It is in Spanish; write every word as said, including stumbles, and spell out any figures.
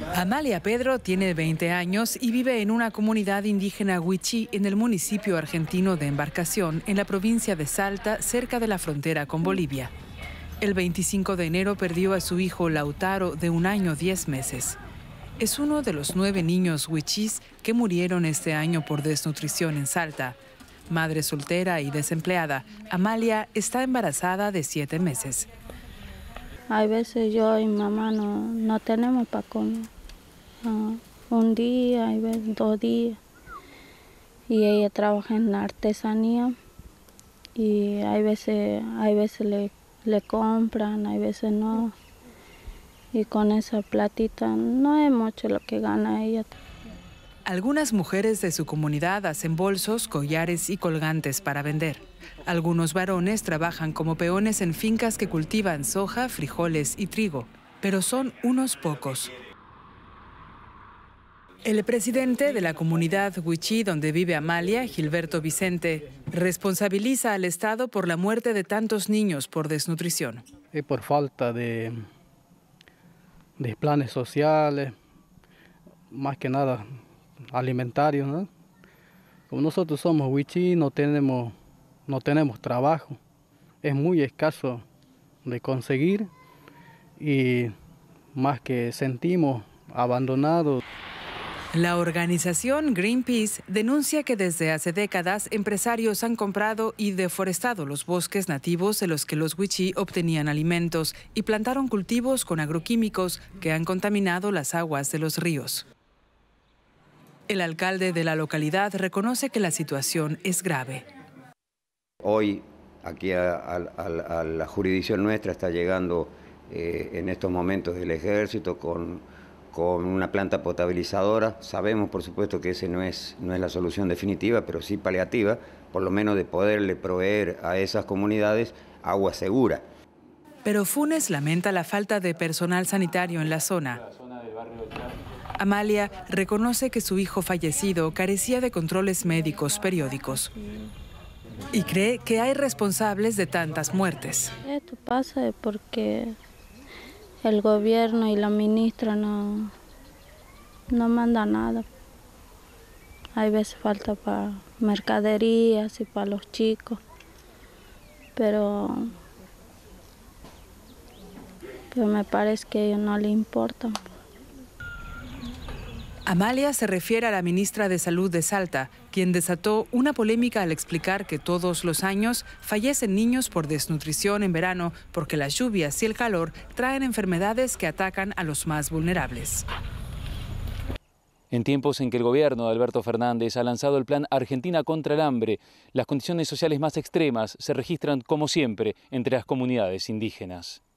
Amalia Pedro tiene veinte años y vive en una comunidad indígena Wichí en el municipio argentino de Embarcación, en la provincia de Salta, cerca de la frontera con Bolivia. El veinticinco de enero perdió a su hijo Lautaro, de un año diez meses. Es uno de los nueve niños wichís que murieron este año por desnutrición en Salta. Madre soltera y desempleada, Amalia está embarazada de siete meses. Hay veces yo y mamá no, no tenemos para comer. Uh, un día, hay veces dos días. Y ella trabaja en la artesanía. Y hay veces, hay veces le, le compran, hay veces no. Y con esa platita no es mucho lo que gana ella. Algunas mujeres de su comunidad hacen bolsos, collares y colgantes para vender. Algunos varones trabajan como peones en fincas que cultivan soja, frijoles y trigo, pero son unos pocos. El presidente de la comunidad wichí donde vive Amalia, Gilberto Vicente, responsabiliza al Estado por la muerte de tantos niños por desnutrición. Es por falta de, de planes sociales, más que nada alimentarios, ¿no? Como nosotros somos wichí, no tenemos, no tenemos trabajo, es muy escaso de conseguir y más que sentimos abandonados. La organización Greenpeace denuncia que desde hace décadas empresarios han comprado y deforestado los bosques nativos de los que los wichí obtenían alimentos y plantaron cultivos con agroquímicos que han contaminado las aguas de los ríos. El alcalde de la localidad reconoce que la situación es grave. Hoy aquí a, a, a la jurisdicción nuestra está llegando eh, en estos momentos el ejército con, con una planta potabilizadora. Sabemos, por supuesto, que esa no es, no es la solución definitiva, pero sí paliativa, por lo menos de poderle proveer a esas comunidades agua segura. Pero Funes lamenta la falta de personal sanitario en la zona. Amalia reconoce que su hijo fallecido carecía de controles médicos periódicos y cree que hay responsables de tantas muertes. Esto pasa porque el gobierno y la ministra no, no mandan nada. Hay veces falta para mercaderías y para los chicos, pero, pero me parece que a ellos no les importan. Amalia se refiere a la ministra de Salud de Salta, quien desató una polémica al explicar que todos los años fallecen niños por desnutrición en verano porque las lluvias y el calor traen enfermedades que atacan a los más vulnerables. En tiempos en que el gobierno de Alberto Fernández ha lanzado el plan Argentina contra el hambre, las condiciones sociales más extremas se registran, como siempre, entre las comunidades indígenas.